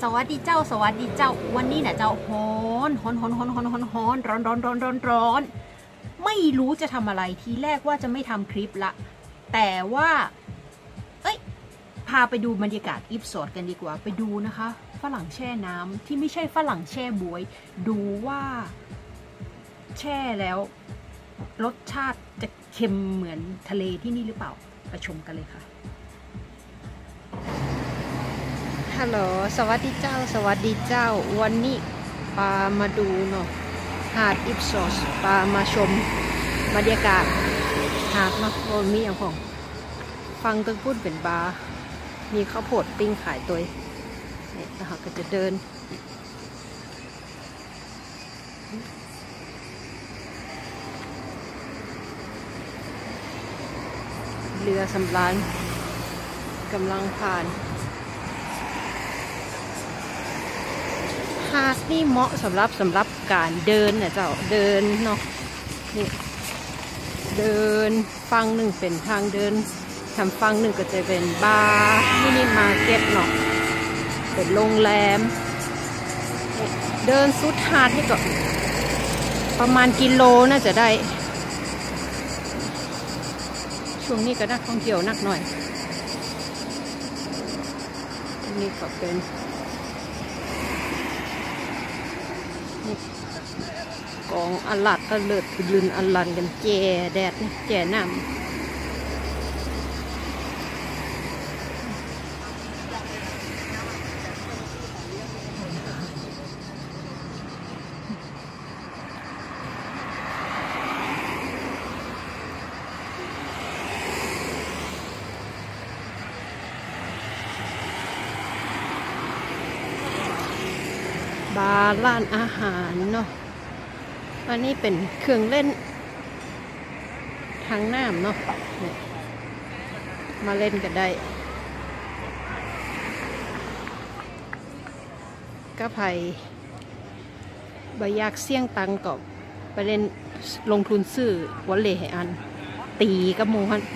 วัสดีเจ้าสวัสดีเจ้าวันนี้เนี่ยเจ้าฮ้อนร้อนไม่รู้จะทำอะไรทีแรกว่าจะไม่ทำคลิปละแต่ว่าพาไปดูบรรยากาศอิปสอดกันดีกว่าไปดูนะคะฝรั่งแช่น้ำที่ไม่ใช่ฝรั่งแช่บวยดูว่าแช่แล้วรสชาติจะเค็มเหมือนทะเลที่นี่หรือเปล่าไปชมกันเลยค่ะฮัลโหลสวัสดีเจ้าสวัสดีเจ้าวันนี้ปามาดูเนาะหาดอิปซอสปามาชมบรรยากาศหาดเนาะมีอย่างของฟังตึงพูดเป็นบาร์มีข้าวโพดปิ้งขายตัวเนี่ยนะคะก็จะเดินเรือสำราญกำลังผ่านหาดนี่เหมาะสำหรับการเดินเนี่ยเจ้าเดินเนาะนี่เดินฝั่งหนึ่งเป็นทางเดินทำฝั่งหนึ่งก็จะเป็นบาร์มินิมาร์เก็ตเนาะเป็นโรงแรมเดินสุดหาดให้ก็ประมาณกิโลน่าจะได้ช่วงนี้ก็นักท่องเที่ยวนักหน่อยนี่ก็เป็นกองอลัดอเลิดยืนอลันกันแจ่แดดแจ่น้ำบาร์ร้านอาหารเนาะอันนี้เป็นเครื่องเล่นทางน้ำเนาะมาเล่นกันได้ก็ไผ่ใบยากเสี่ยงตังก็ไปเล่นลงทุนซื้อวอลเลย์ให้อันตีกับหมูฮัน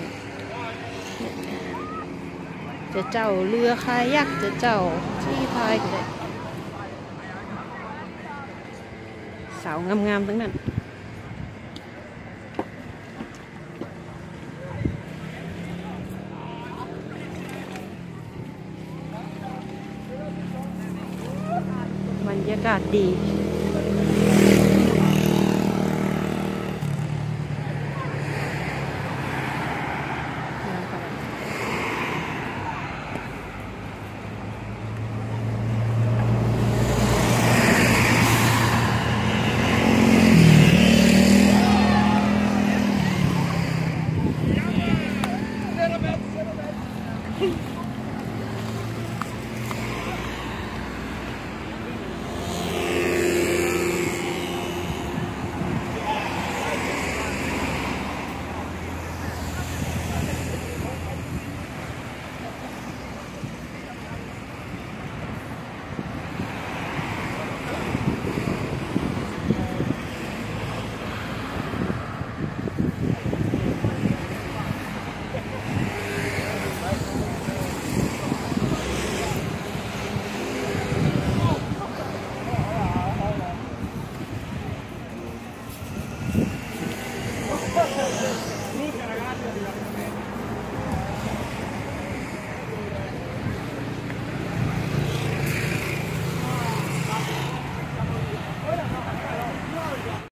จะเจ้าเรือคายักจะเจ้าที่พายก็ได้สาวงามๆทั้งนั้นบรรยากาศดี